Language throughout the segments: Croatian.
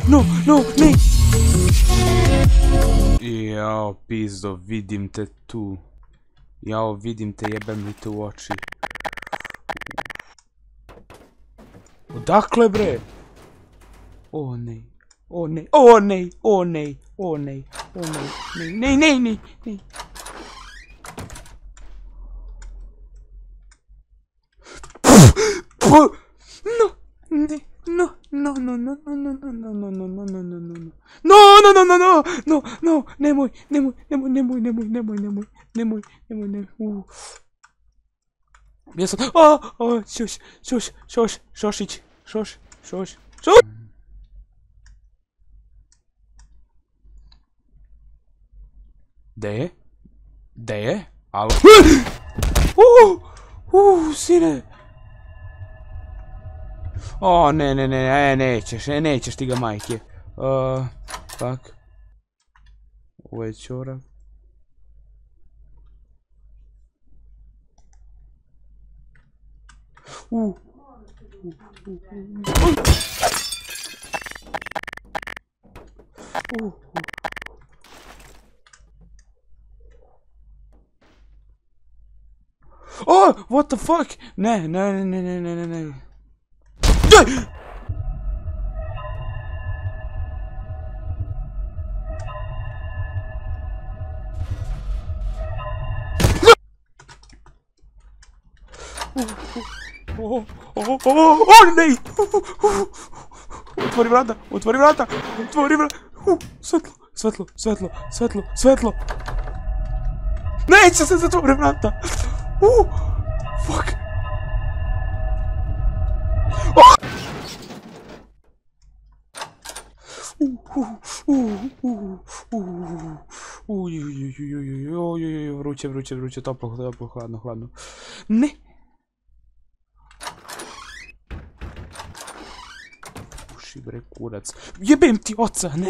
no, no, ne! Jao, pizdo, vidim te tu. Jao, vidim te, jebem li te u oči. Odakle, bre? O, ne. O, ne. O, ne. O, ne. O, ne. O, ne. Ne, ne, ne, ne. No, ne. No, no, no, no, no, no, no, no, no, no, no, no, no, no, no. No, no, no, no, no, no, no, nemoj, nemoj, nemoj, nemoj, nemoj, nemoj, nemoj, nemoj, nemoj, nemoj, Ja sam, Šošić, Šoš. De je? De je? Alo? Sine! O, ne, ne, ne, nećeš ti ga, majke. Tak. Ovo je čorak. Oh, what the fuck? Ne. Ne! Otvori vrata! Svetlo! Neće se zatvori vrata! Fuck! Vruće, toplo, hladno. Ne! Puši, bre, kurac. Jebem ti oca, ne.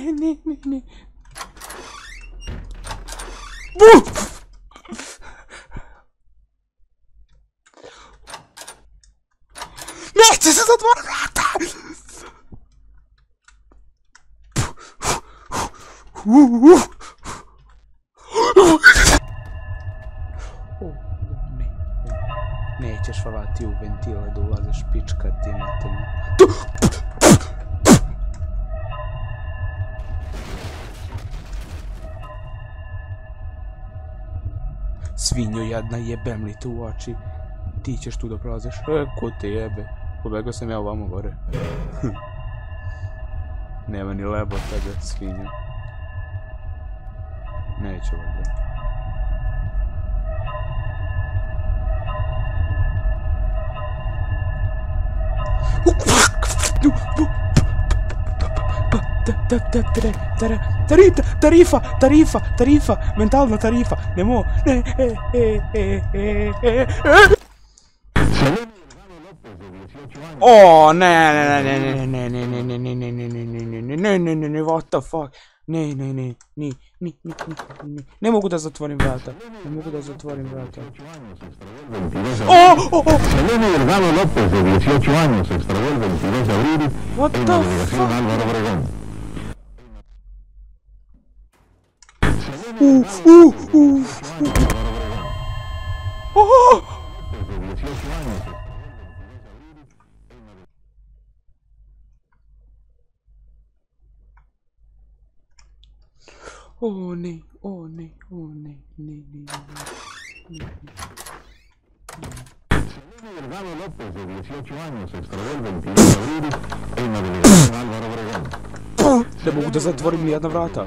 Neće se zatvori vrata! Nećeš favati u ventile da ulaziš, pička ti materna. Svinjo jadna, jebem li te u oči. Ti ćeš tu da prolaziš. Ko te jebe? Pobegao sam ja ovamo gore. Nema ni lebo tada, svinjo. Neću ovdje. Tarifa, mentalna tarifa, nemo, ne, O, ne, what the fuck, ne mogu da zatvorim vrata, Delgado López, de 18 años, extravió el 22 de abril en la delegación Álvaro Obregón. Delgado López, de 18 años, extravió el 22 de abril en la delegación Álvaro Obregón. Ne mogu da zatvorim nijedna vrata.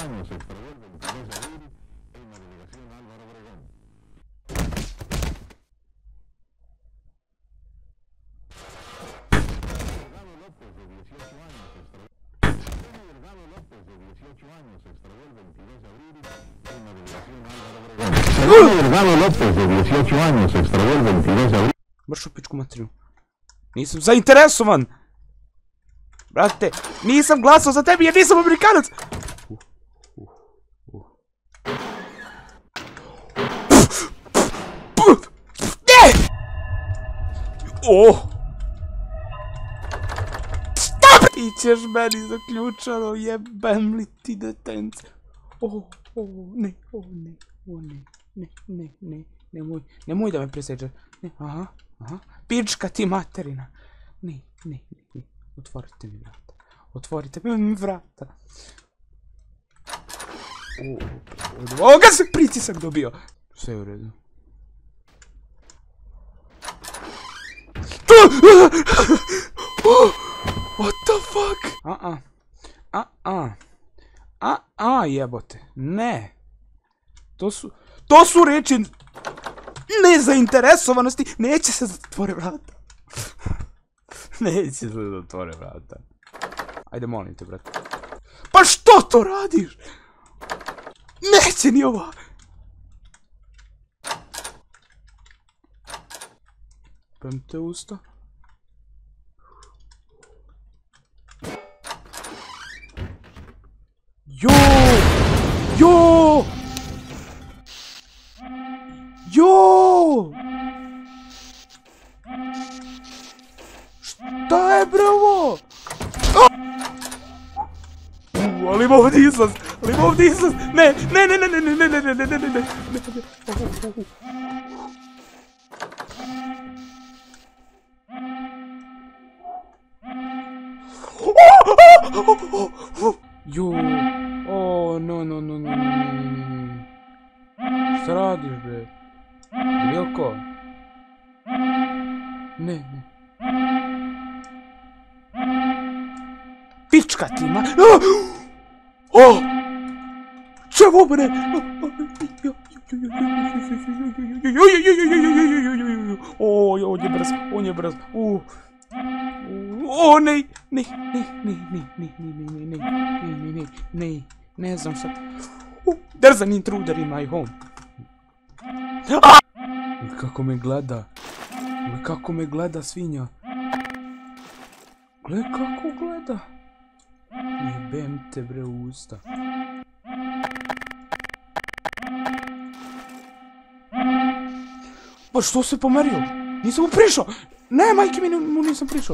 Delgado López, de 18 años, extravió el 22 de abril. Mršu pičku materiju. Nisam zainteresovan! Brate, nisam glasao za tebi jer nisam Amerikanac! Ne! Ti ćeš meni zaključano, jebem li ti detence. Ne, nemoj da me preseđe. Aha, pička ti materina. Ne, otvorite mi vrata. Ovoga se pritisak dobio. Sve je u redu. What the fuck? Jebote. Ne. To su reči nezainteresovanosti. Neće se zatvore vrata. Ajde, molim te, brate. Pa što to radiš? Neće ni ova. Pem te usta. Jo! Šta je, bravo? Ali ovdje izlaz! Ne! Jo! No. Šta radiš, bre? Drilko? Ne. Pička ti ma... Čemu, bre? On je brz. Ne znam sad. There's an intruder in my home. Kako me gleda svinja. Gle kako gleda. Jebem te, bre, u usta. Pa što se pomerio? Nisam mu prišao. Ne, majke mi, mu nisam prišao.